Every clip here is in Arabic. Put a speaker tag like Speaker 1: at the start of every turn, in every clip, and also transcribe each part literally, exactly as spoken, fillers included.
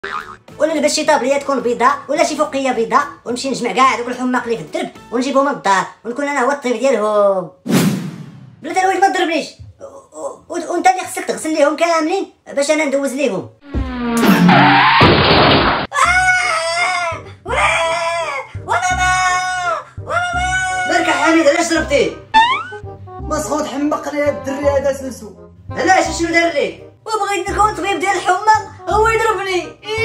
Speaker 1: ولا نلبس شي طابليه تكون بيضاء ولا شي فوقيه بيضاء ونمشي نجمع كاع دوك الحماق اللي في الدرب ونجيبهم للدار ونكون انا هو الطيب ديالهم. بلاتي الوالد ما تضربنيش، وانت اللي خصك تغسل ليهم كاملين باش انا ندوز ليهم. مالك يا حميد علاش ضربتيه؟
Speaker 2: مسخوط حمقني هاد الدري هذا سلسو.
Speaker 1: علاش شنو دار ليك؟ وبغيت نكون طبيب ديال الحمى هو يضربني.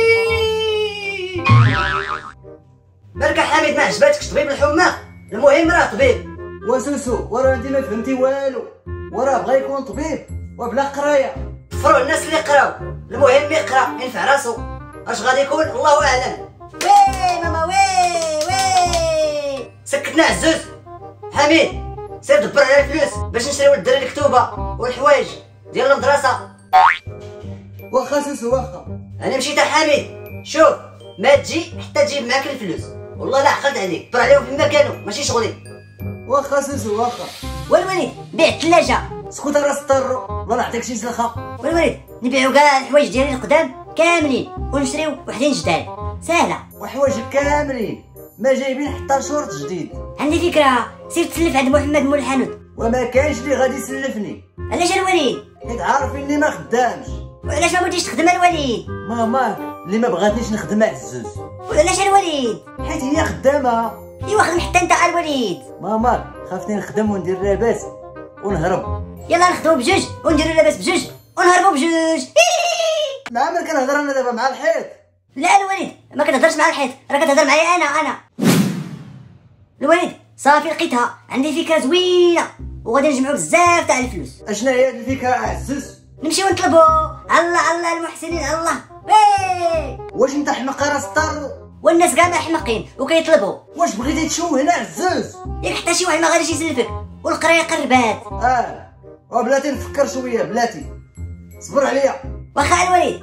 Speaker 1: مالك يا حميد ما عجباتكش طبيب الحمى؟ المهم راه طبيب.
Speaker 2: وسلسو وراه انت ما فهمتي والو، وراه بغا يكون طبيب وبلا قرايه.
Speaker 1: فروا الناس اللي قراو، المهم يقرا ينفع راسو. اش غادي يكون الله اعلم. وي ماما وي وي سكتنا عزوز. حميد سير دبر على الفلوس باش نشريو للدراري الكتوبه والحوايج ديال المدرسه.
Speaker 2: واخا سلسو واخا.
Speaker 1: انا مشيت حميد، شوف ما تجي حتى تجيب معاك الفلوس، والله لا عقلت عليك، دبر عليهم فيما كانوا ماشي شغلي.
Speaker 2: واخا سلسو واخا.
Speaker 1: والوليد بيع الثلاجه.
Speaker 2: اسكت راس طرو الله نعطيك شي سلخه.
Speaker 1: والوليد نبيعو كاع الحوايج ديالي القدام كاملين ونشريو وحدين جداد ساهله.
Speaker 2: وحوايج كاملين ما جايبين حتى شورت جديد.
Speaker 1: عندي فكره، سير تسلف عند محمد مول الحانوت.
Speaker 2: وما كاينش اللي غادي يسلفني.
Speaker 1: علاش الوليد؟
Speaker 2: حيت عارف اني ما خدامش.
Speaker 1: وعلاش ما بغيتيش تخدم الوليد؟
Speaker 2: ماما اللي ما بغاتنيش نخدم عزوز.
Speaker 1: وعلاش الوليد؟
Speaker 2: حيت هي خدامه.
Speaker 1: ايوا خدم حتى انت على الوليد.
Speaker 2: ماما خافتني نخدم وندير لاباس ونهرب.
Speaker 1: يلا نخدمو بجوج ونديرو لاباس بجوج ونهربو بجوج.
Speaker 2: مع عمر كنهضر انا دابا مع الحيط.
Speaker 1: لا الوليد ما كتهضرش مع الحيط، راه كتهضر معايا انا انا. الوليد صافي لقيتها، عندي فكره زوينه وغادي نجمعو بزاف تاع الفلوس.
Speaker 2: اشنا هي هاد الفكره عزوز؟
Speaker 1: نمشيو نطلبو. الله الله المحسنين الله. وي
Speaker 2: واش انت حمق راس طارو؟
Speaker 1: والناس كاع ما حمقين وكيطلبوا.
Speaker 2: واش بغيتي تشوه هنا عزوز؟
Speaker 1: ياك حتى شي واحد ما غاديش يسلفك والقرايه قربات.
Speaker 2: اه وبلاتي نفكر شويه بلاتي، صبر عليا.
Speaker 1: واخا الوليد.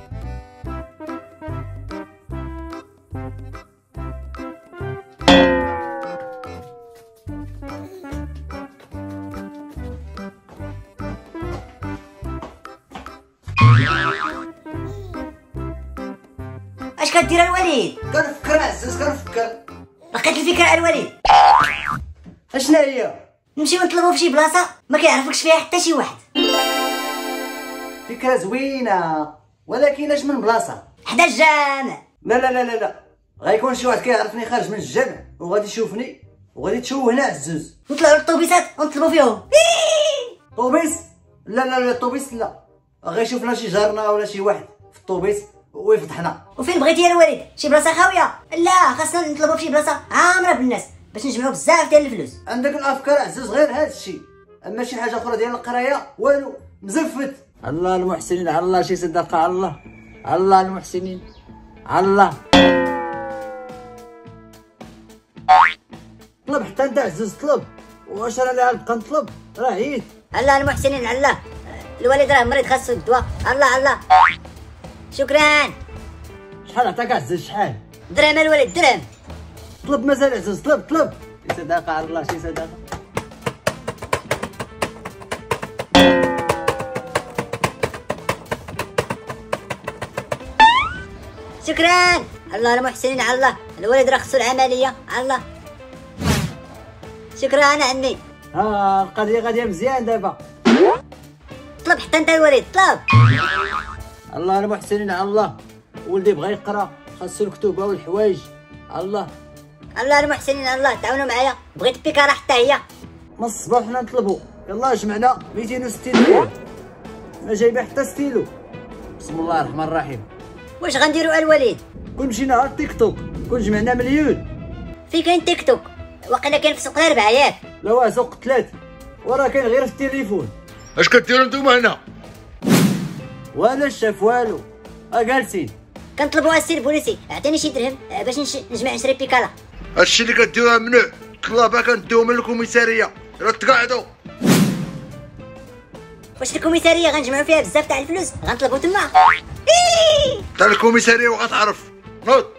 Speaker 1: اش كدير الوليد؟
Speaker 2: كنفكر عزوز كنفكر.
Speaker 1: لقيت الفكره الوليد.
Speaker 2: اشنا هي؟
Speaker 1: نمشيو نطلبو فشي بلاصه ما كيعرفكش فيها حتى شي واحد.
Speaker 2: فكره زوينه ولكن اش من بلاصه؟
Speaker 1: حدا الجامع.
Speaker 2: لا لا لا لا لا غيكون شي واحد كيعرفني خارج من الجامع وغادي يشوفني وغادي تشوهنا عزوز.
Speaker 1: نطلعو للطوبيسات ونطلبو فيهم.
Speaker 2: طوبيس؟ لا لا لا الطوبيس لا، غيشوفنا شي جارنا ولا شي واحد في الطوبيس ويفضحنا.
Speaker 1: وفين بغيتي يا الوليد؟ شي بلاصه خاويه؟ لا خاصنا نطلبو فشي بلاصه عامره بالناس باش نجمعو بزاف ديال الفلوس.
Speaker 2: عندك الافكار عزوز غير هذا الشيء، اما شي حاجه اخرى ديال القرايه والو مزفت. الله المحسنين على الله شي صدقه على الله، على الله المحسنين على الله. طلب حتى انت عزوز طلب، واش انا اللي غنبقى نطلب؟ راه عييت.
Speaker 1: الله المحسنين على الله. الوالد راه مريض خاصو الدواء. الله الله شكرا.
Speaker 2: شحال عطاك عزوز شحال؟
Speaker 1: درهم الوليد درهم.
Speaker 2: طلب مازال عزوز طلب طلب. شي صدقه على الله شي صدقه.
Speaker 1: شكرا. الله المحسنين على الله. الوليد راه خصو العمليه على الله. شكرا انا عمي.
Speaker 2: ها القضيه غاديه مزيان دابا.
Speaker 1: طلب حتى انت الوليد طلب.
Speaker 2: الله المحسنين على الله. ولدي بغا يقرا خاصو الكتوبه والحوايج على الله.
Speaker 1: الله المحسنين على الله تعاونوا معايا، بغيت بيكاره حتى هي.
Speaker 2: من الصباح حنا نطلبوا. يلاه جمعنا مئتين وستين درهم ما جايبه حتى ستيلو. بسم الله الرحمن الرحيم.
Speaker 1: واش غنديروا الوليد؟
Speaker 2: كون مشينا على التيك توك كون جمعنا مليون.
Speaker 1: فين كاين تيك توك؟ واقيلا كاين في سوق الاربعه ياك؟
Speaker 2: لا واه سوق ثلاث وراه كاين غير في التليفون.
Speaker 3: اش كديروا نتوما هنا؟
Speaker 2: ولا شاف والو ها جالسين.
Speaker 1: كنطلبوا السي البوليسي عطيني شي درهم باش نش... نجمع نشري بيكالا.
Speaker 3: هادشي اللي كديروها ممنوع، طلابه كنديوهم من الكوميساريه راه تقاعدوا.
Speaker 1: واش الكوميساريه غنجمعوا فيها بزاف تاع الفلوس غنطلبوا تما؟
Speaker 3: تاع الكوميساريه وغتعرف نوض.